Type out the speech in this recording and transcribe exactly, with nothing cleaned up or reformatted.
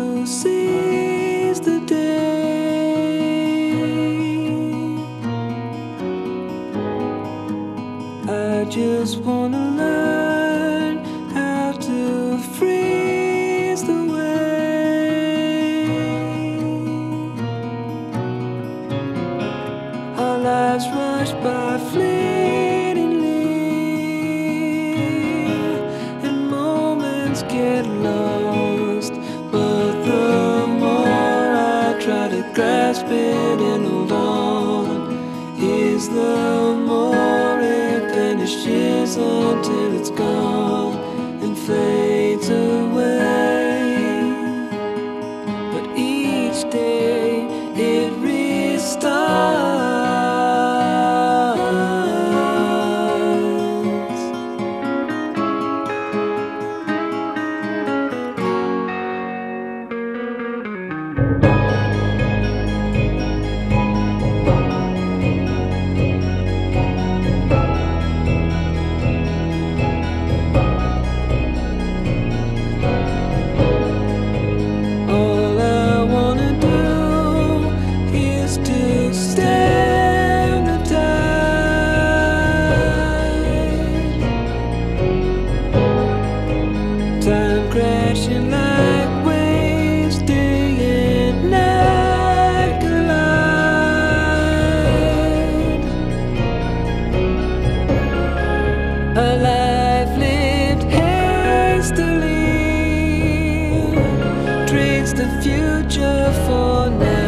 to seize the day. I just wanna learn how to freeze the way. Our lives rush by fleetingly, and moments get lost. But the more I try to grasp it and hold on, is the more it vanishes until it's gone and fades away. But each day it restarts. Time crashing like waves, day and night collide. A life lived hastily trades the future for now.